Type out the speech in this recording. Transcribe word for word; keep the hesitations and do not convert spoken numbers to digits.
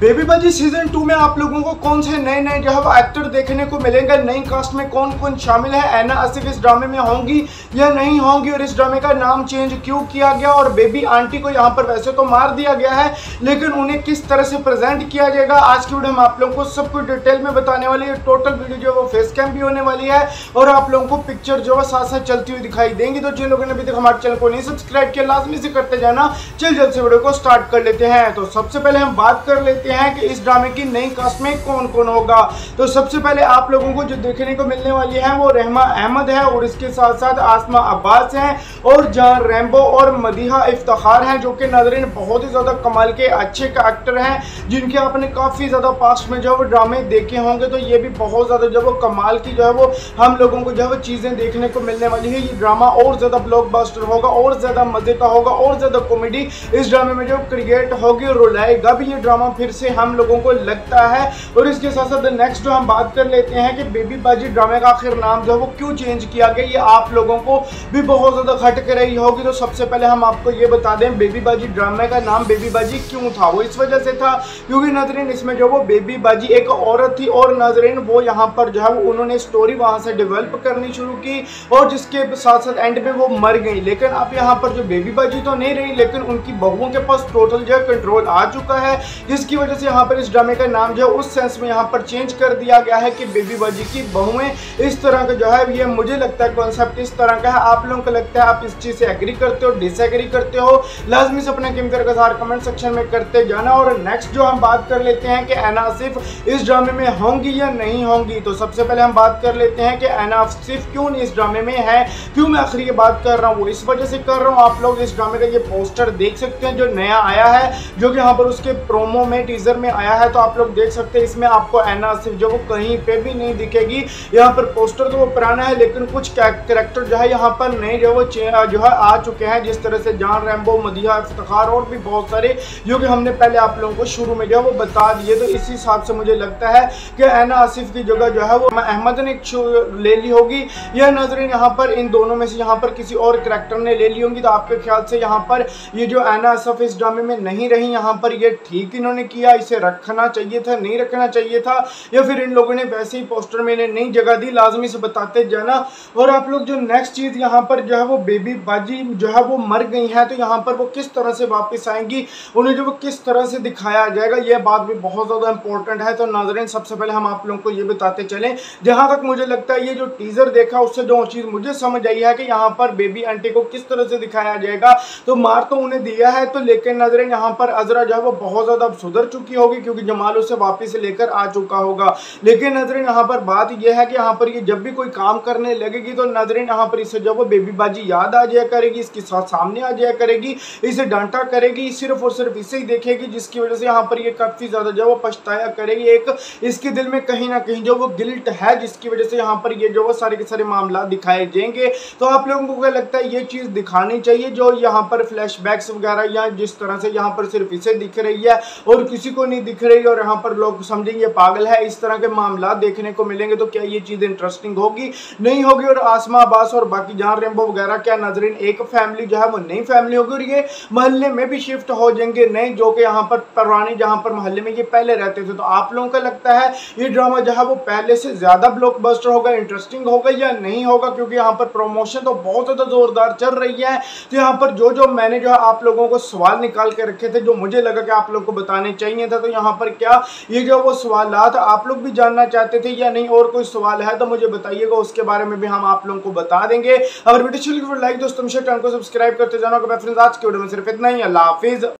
Baby बाजी season two में आप लोगों को कौन से नए नए जो है एक्टर देखने को मिलेंगे, नई कास्ट में कौन कौन शामिल है, ऐना आसिफ इस ड्रामे में होंगी या नहीं होंगी, और इस ड्रामे का नाम चेंज क्यों किया गया, और बेबी आंटी को यहाँ पर वैसे तो मार दिया गया है लेकिन उन्हें किस तरह से प्रेजेंट किया जाएगा, आज की वीडियो में आप लोगों को सब कुछ डिटेल में बताने वाली है। टोटल वीडियो जो है वो फेस कैम भी होने वाली है और आप लोगों को पिक्चर जो है साथ साथ चलती हुई दिखाई देंगी। तो जिन लोगों ने अभी तक हमारे चैनल को नहीं सब्सक्राइब किया लाजमी से करते जाना। चल जल्द से वीडियो को स्टार्ट कर लेते हैं। तो सबसे पहले हम बात कर लेते हैं कि इस ड्रामे की नई कास्ट में कौन कौन होगा। तो सबसे पहले आप लोगों को जो देखने को मिलने वाली है वो रहमा अहमद है और इसके साथ साथ आसमा अब्बास हैं और जान रैम्बो और मदीहा इफ्तिखार हैं, जो कि नाज़रीन बहुत ही ज़्यादा कमाल के अच्छे एक्टर हैं जिनके आपने काफ़ी ज़्यादा पास्ट में जो है ड्रामे देखे होंगे। तो ये भी बहुत ज़्यादा जो है कमाल की जो है वो हम लोगों को जो है चीज़ें देखने को मिलने वाली है। ये ड्रामा और ज़्यादा ब्लॉकबस्टर होगा और ज़्यादा मज़े का होगा और ज़्यादा कॉमेडी इस ड्रामे में जो क्रिएट होगी और रुलाएगा भी ये ड्रामा फिर से हम लोगों को लगता है। और इसके साथ साथ नेक्स्ट जो हम बात कर लेते हैं कि बेबी बाजी ड्रामे का आखिर नाम जो है वो क्यों चेंज किया गया, ये आप लोगों को भी बहुत ज़्यादा खटक रही होगी। तो सबसे पहले हम आपको ये बता दें बेबी बाजी ड्रामे का नाम बेबी बाजी क्यों था। वो इस वजह से था क्योंकि नाज़रीन इसमें जो वो बेबी बाजी एक औरत थी और नाज़रीन वो यहाँ पर जो है वो उन्होंने स्टोरी वहाँ से डेवलप करनी शुरू की और जिसके साथ साथ एंड में वो मर गई। लेकिन अब यहाँ पर जो बेबी बाजी तो नहीं रही लेकिन उनकी बहुओं के पास टोटल जो है कंट्रोल आ चुका है, जिसकी वजह से यहाँ पर इस ड्रामे का नाम जो है उस सेंस में यहाँ पर चेंज कर दिया गया है कि बेबी बाजी की बहुएं इस तरह का जो है, ये मुझे लगता है कॉन्सेप्ट इस तरह का है। आप लोगों को लगता है आप इस चीज़ से एग्री करते हो, डिसएग्री करते हो, लाजमी से अपने कीमती का सार कमेंट सेक्शन में करते जाना। और नेक्स्ट जो हम बात कर लेते हैं कि ऐना आसिफ इस ड्रामे में होंगी या नहीं होंगी। तो सबसे पहले हम बात कर लेते हैं कि ऐना आसिफ क्यों नहीं इस ड्रामे में है। क्यों मैं आखिर ये बात कर रहा हूँ, वो इस वजह से कर रहा हूँ, आप लोग इस ड्रामे का ये पोस्टर देख सकते हैं जो नया आया है, जो कि यहाँ पर उसके प्रोमो में टीजर में आया है। तो आप लोग देख सकते हैं इसमें आपको ऐना आसिफ जो वो कहीं पे भी नहीं दिखेगी। यहाँ पर पोस्टर तो वो पुराना है लेकिन कुछ कैरेक्टर जो है यहाँ पर नए जो वो जो है आ चुके हैं, जिस तरह से जान रैम्बो, मदीहा इफ्तिखार और भी बहुत सारे जो कि हमने पहले आप लोगों को शुरू में जो है वो बता दिए। तो इसी हिसाब से मुझे लगता है कि ऐना आसिफ की जगह जो है वो अहमद ने ले ली होगी या नाज़रीन यहाँ पर इन दोनों में से यहाँ पर किसी और कैरेक्टर ने ले ली होंगी। तो आपके ख्याल से यहाँ पर ये जो ऐना आसिफ इस ड्रामे में नहीं रही, यहाँ पर ये ठीक इन्होंने किया, इसे रखना चाहिए था, नहीं रखना चाहिए था, या फिर इन लोगों ने वैसे ही पोस्टर में इन्हें नई जगह दी, लाजमी से बताते जाना। और आप लोग जो नेक्स्ट चीज़ यहाँ पर जो है वो बेबी बाजी जो है वो मर गई है, तो यहाँ पर वो किस तरह से वापस आएंगी, उन्हें जो वो किस तरह से दिखाया जाएगा, यह बात भी बहुत ज़्यादा इंपॉर्टेंट है। तो नाज़रीन सबसे पहले हम आप लोगों को ये बताते चलें, जहाँ तक मुझे लगता है ये जो टीजर देखा उससे जो चीज़ मुझे समझ आई है कि यहाँ पर बेबी आंटी को किस तरह से दिखाया जाएगा। तो मार तो उन्हें दिया है तो लेकिन नाज़रीन यहाँ पर अजरा जो है वो बहुत ज़्यादा सुधर चुकी होगी क्योंकि जमाल उसे वापस लेकर आ चुका होगा। लेकिन नाज़रीन यहाँ पर बात यह है कि यहाँ पर ये जब भी कोई काम करने लगेगी तो नाज़रीन यहाँ पर इसे जो वो बेबी बाजी याद आ जाया करेगी, इसके साथ सामने आ जाया करेगी, इसे डांटा करेगी, सिर्फ और सिर्फ इसे ही देखेगी, जिसकी वजह से यहाँ पर ये काफ़ी ज़्यादा जो वो पछताया करेगी। एक इसके दिल में कहीं ना कहीं जो वो गिल्ट है, जिसकी वजह से यहाँ पर ये जो वो सारे के सारे मामला दिखाए जाएंगे। तो आप लोगों को क्या लगता है ये चीज़ दिखानी चाहिए जो यहाँ पर फ्लैशबैक्स वगैरह या जिस तरह से यहाँ पर सिर्फ इसे दिख रही है और किसी को नहीं दिख रही और यहाँ पर लोग समझेंगे पागल है, इस तरह के मामला देखने को मिलेंगे। तो क्या ये चीज़ इंटरेस्टिंग होगी, नहीं होगी। और आसमा अब्बास और बाकी जान रैम्बो वगैरह क्या नाज़रीन एक फैमिली जो है वो नई फैमिली होगी और ये मोहल्ले में भी शिफ्ट हो जाएंगे नए, जो कि यहाँ पर पुराने जहाँ पर मोहल्ले में ये पहले रहते थे। तो आप लोगों को लगता है ये ड्रामा जो है वो पहले से ज़्यादा ब्लॉकबस्टर होगा, इंटरेस्टिंग होगा या नहीं होगा, क्योंकि यहाँ पर प्रमोशन तो बहुत ज़्यादा जोरदार चल रही है। तो यहाँ पर जो जो मैंने जो है आप लोगों को सवाल निकाल के रखे थे जो मुझे लगा कि आप लोगों को बताने चाहिए था, तो यहाँ पर क्या ये जो वो सवालात आप लोग भी जानना चाहते थे या नहीं, और कोई सवाल है तो मुझे बताइएगा, उसके बारे में भी हम आप लोगों को बता देंगे। अगर वीडियो अच्छी लगी तो लाइक दोस्तों चैनल को सब्सक्राइब करते जाना। फ्रेंड्स आज के वीडियो में सिर्फ इतना ही, अल्लाह हाफिज।